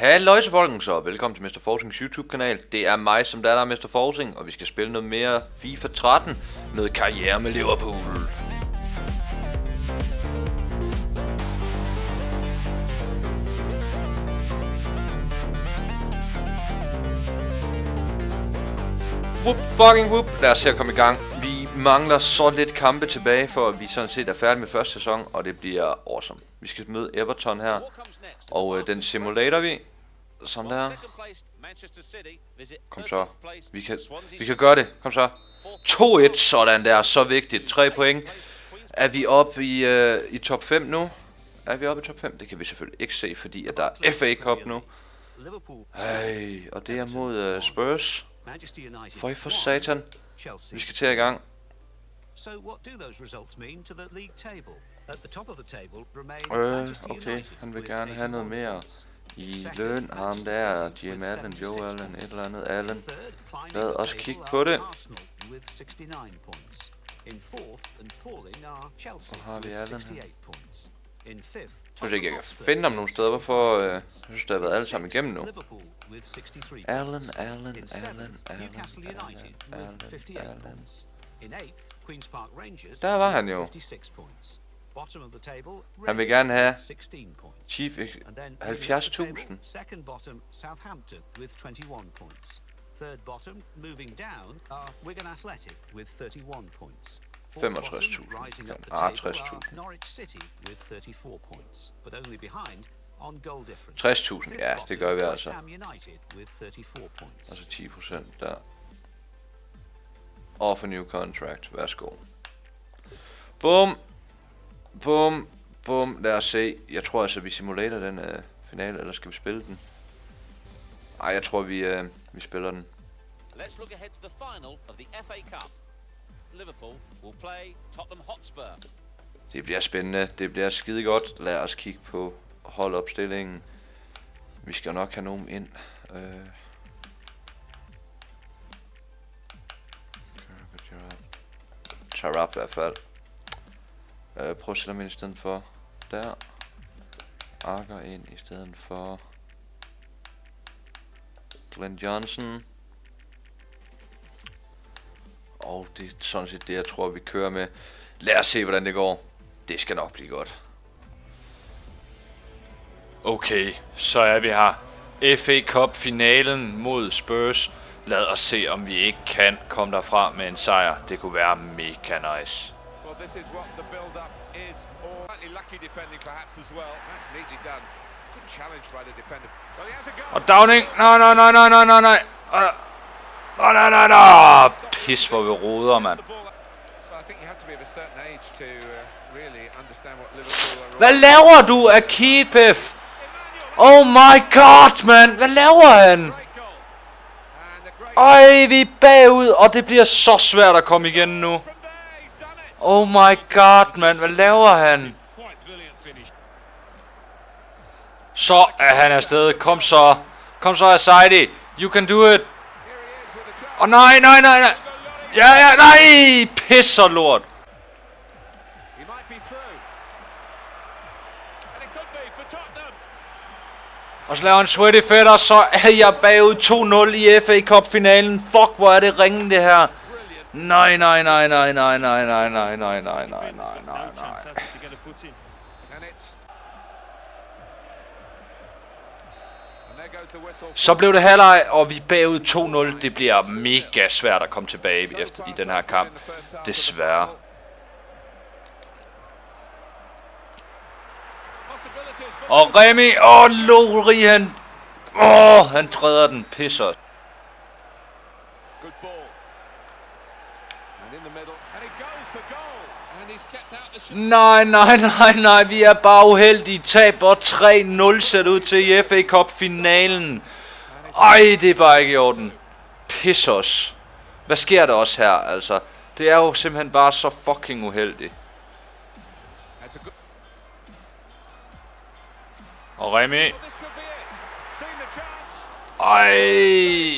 Halløjse folkens, og velkommen til Mr. Forsings YouTube-kanal. Det er mig, som der er Mr. Forsing, og vi skal spille noget mere FIFA 13 med karriere med Liverpool. Whoop fucking whoop. Lad os se at komme i gang. Vi mangler så lidt kampe tilbage, for at vi sådan set er færdige med første sæson, og det bliver awesome. Vi skal møde Everton her, og den simulator vi. Sådan der. Kom så. Vi kan gøre det. Kom så. 2-1. Sådan der. Så vigtigt. 3 point. Er vi oppe i top 5 nu? Er vi oppe i top 5? Det kan vi selvfølgelig ikke se, fordi at der er FA Cup nu. Hey, og det er mod Spurs. For satan. Vi skal til i gang. Okay, han vil gerne have noget mere i løn. Ham der, Jim Allen, Joe Allen, et eller andet Allen. Lad os kigge på det. Så har vi Allen her. Jeg synes ikke, jeg kan finde dem nogle steder. Hvorfor? Jeg synes, det har været alle sammen igennem nu. Allen. Der var han jo. Han vil gerne have Chief 70.000. Third bottom, moving down, are Wigan Athletic with 31 points. 65.000. 60.000, ja, det gør vi altså. Altså 10% der. Offer new contract, værsgo. Bum. Bum. Bum. Lad os se. Jeg tror altså, vi simulater den finale, eller skal vi spille den? Ej, jeg tror, vi spiller den. Let's look ahead to the final of the FA Cup. Liverpool will play Tottenham Hotspur. Det bliver spændende. Det bliver skide godt. Lad os kigge på holdopstillingen. Vi skal nok have nogen ind. Tarap i hvert fald. Prøv at sætte ham ind i stedet for der. Arker ind i stedet for Glenn Johnson. Og det er sådan set det, jeg tror, vi kører med. Lad os se, hvordan det går. Det skal nok blive godt. Okay, så er vi her. FA Cup finalen mod Spurs. Lad os se, om vi ikke kan komme derfra med en sejr. Det kunne være mega nice. Og Downing. Nej. Nej. Pis, hvor vi roder, mand. Hvad laver du, Akifef? Oh my god, man. Hvad laver han? Øj, vi er bagud, og det bliver så svært at komme igen nu. Oh my god, man. Hvad laver han? Så er han afsted. Kom så. Kom så, Asaidi. You can do it. Åh, nej. Ja, nej. Pis og lort. Og så laver han sweaty fedt, og så er jeg bagud 2-0 i FA Cup finalen. Fuck, hvor er det ringen det her. Nej. Så blev det halvleg, og vi er bagud 2-0. Det bliver mega svært at komme tilbage efter i den her kamp. Desværre. Og Remy, Lori, han træder den, pisser. Nej, vi er bare uheldige. Taber 3-0 sat ud til i FA Cup finalen. Ej, det er bare ikke i orden. Piss os. Hvad sker der også her, altså? Det er jo simpelthen bare så fucking uheldigt. Og Remy. Ej.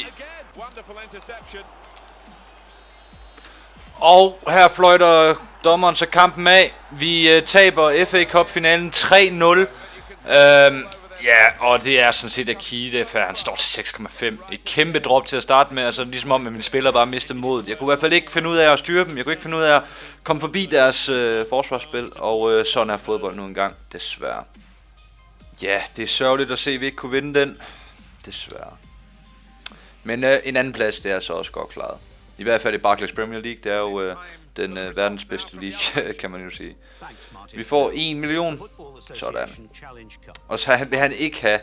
Og her fløjter dommeren så kampen af. Vi taber FA Cup finalen 3-0. Ja, og det er sådan set Akite, for han står til 6,5. Et kæmpe drop til at starte med, altså ligesom om, at mine spillere bare mistede modet. Jeg kunne i hvert fald ikke finde ud af at styre dem. Jeg kunne ikke finde ud af at komme forbi deres forsvarsspil, og sådan er fodbold nu engang, desværre. Ja, det er sørgeligt at se, at vi ikke kunne vinde den. Desværre. Men en anden plads, det er så også godt klaret. I hvert fald i Barclays Premier League, det er jo den verdens bedste league, kan man jo sige. Vi får 1 million. Sådan. Og så vil han ikke have...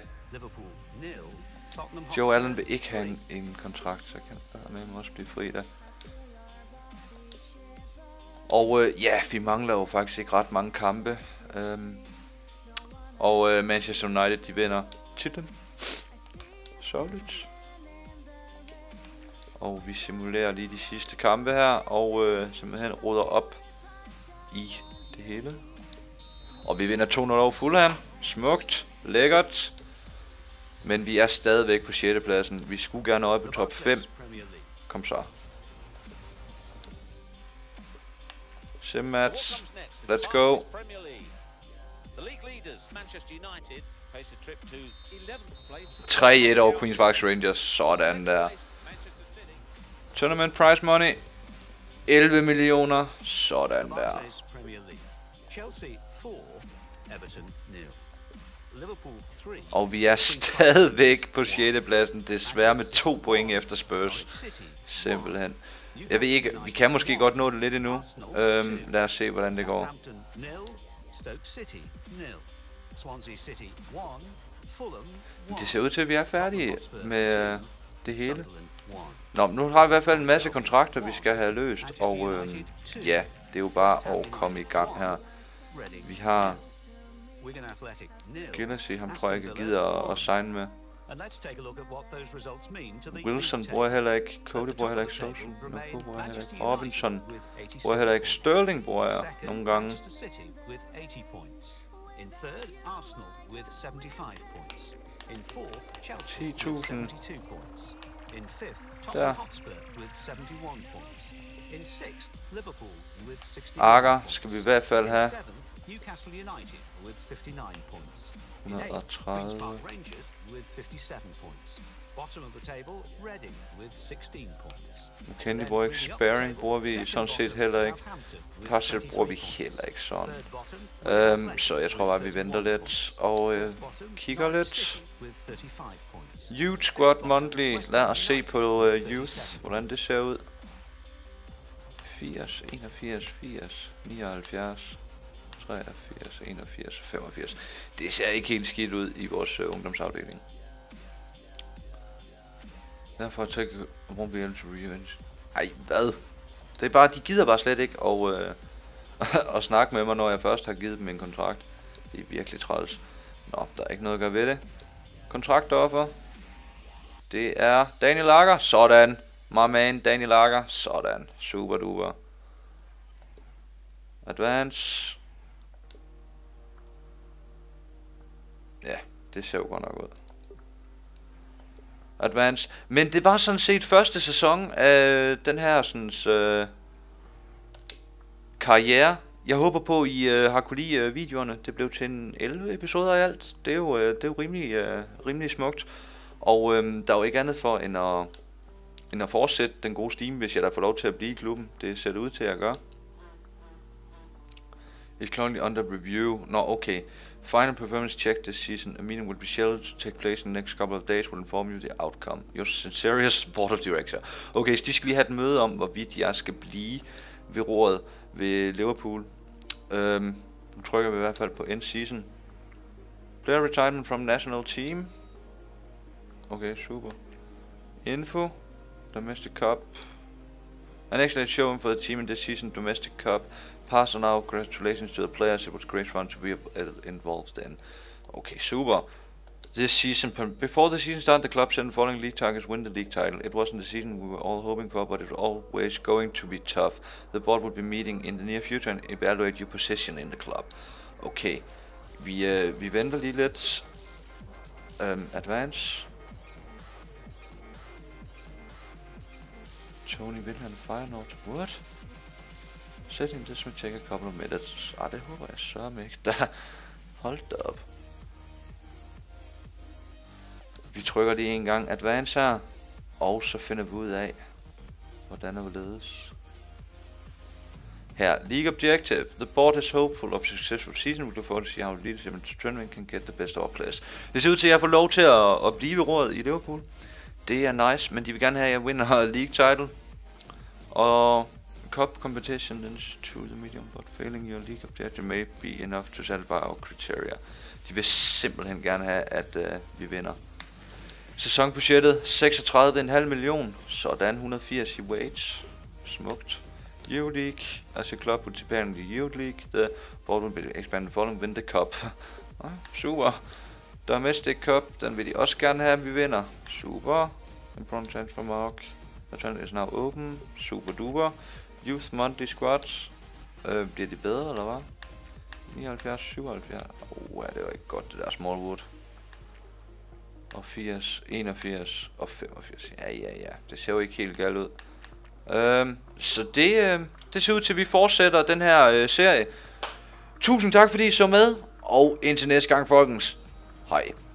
Joe Allen vil ikke have en kontrakt, så kan han også blive fri der. Og ja, vi mangler jo faktisk ikke ret mange kampe. Og Manchester United, de vinder titlen. Sørgeligt. Og vi simulerer lige de sidste kampe her, og simpelthen ruder op i det hele. Og vi vinder 2-0 over Fulham. Smukt. Lækkert. Men vi er stadigvæk på 6. pladsen. Vi skulle gerne op på top 5. Kom så. Sim match. Let's go. 3-1 over Queen's Park Rangers. Sådan der. Tournament prize money. 11 millioner. Sådan der. Og vi er stadigvæk på 6. pladsen, desværre med 2 point efter Spurs. Simpelthen. Jeg ved ikke, vi kan måske godt nå det lidt endnu. Lad os se, hvordan det går. Det ser ud til, at vi er færdige med det hele. Nå, nu har vi i hvert fald en masse kontrakter, vi skal have løst. Og ja, det er jo bare at komme i gang her. Vi har Gillespie, ham tror jeg ikke gider at signe med. Wilson bruger heller ikke, Cody bruger heller ikke, Social bruger heller ikke, Robinson bruger heller ikke, Sterling bruger jeg nogle gange. 10.000. Der. Akker skal vi i hvert fald have. 130. McKennie bruger ikke, Sparing bruger vi sådan set heller ikke. Parcel bruger vi heller ikke sådan. Så jeg tror bare vi venter lidt og kigger lidt. Youth Squad Monthly. Lad os se på Youth, hvordan det ser ud. 80, 81, 80, 79, 83, 81, 85. Det ser ikke helt skidt ud i vores ungdomsafdeling. Derfor take won't be able to revenge. Ej, hvad? Det er bare, de gider bare slet ikke at snakke med mig, når jeg først har givet dem en kontrakt. Det er virkelig træls. Nå, der er ikke noget at gøre ved det. Kontraktoffer. Det er Daniel Lager. Sådan. My man, Daniel Lager. Sådan. Super duper. Advance. Ja, det ser jo godt nok ud. Advance. Men det var sådan set første sæson af den her sådan karriere. Jeg håber på, I har kunne lide videoerne. Det blev til en 11 episoder i alt. Det er jo rimelig smukt. Og der er jo ikke andet for end at fortsætte den gode stime, hvis jeg da får lov til at blive i klubben. Det ser det ud til at gøre. It's currently under review. Nå, okay. Final performance check this season. A meeting will be scheduled to take place in the next couple of days. Will inform you the outcome. Your sincerest board of director. Okay, så de skal lige have et møde om, hvorvidt jeg skal blive ved roret ved Liverpool. Nu trykker vi i hvert fald på end season. Player retirement from national team. Okay, super. Info. Domestic Cup. An excellent showing for the team in this season. Domestic Cup. Pass on out. Congratulations to the players. It was great fun to be involved in. Okay, super. This season, before the season started, the club set the following league targets: win the league title. It wasn't the season we were all hoping for, but it was always going to be tough. The board will be meeting in the near future and evaluate your position in the club. Okay, vi venter lige lidt. Advance. Tony Wilhelm Feyenoord. What? Setting this will take a couple of minutes. Det håber jeg sørme ikke. Der. Hold da op. Vi trykker lige en gang Advance her. Og så finder vi ud af, hvordan og hvorledes. Her, League Objective. The board is hopeful of a successful season. We look forward to see how leadership and tournament can get the best of our players. Det ser ud til, at jeg får lov til at blive ved rådet i Liverpool. Det er nice, men de vil gerne have, at jeg vinder League title. Og Cup competition to the medium, but failing your League Objective may be enough to satisfy our criteria. De vil simpelthen gerne have, at vi vinder. Sæsonbudgettet 36,5 million. Sådan 180 i wage. Smukt. Youth League. As a club would participate in the Youth League. The board will be expanded following win the cup. Super. Domestic Cup. Den vil de også gerne have, at vi vinder. Super. Important transfer mark. The channel is now open. Super duper. Youth Monthly Squads. Bliver de bedre, eller hvad? 79, 77. Ja, det var ikke godt, det der Smallwood. Og 80, 81 og 85. Ja. Det ser jo ikke helt galt ud. Så det ser ud til, at vi fortsætter den her serie. Tusind tak, fordi I så med. Og indtil næste gang, folkens. Hej.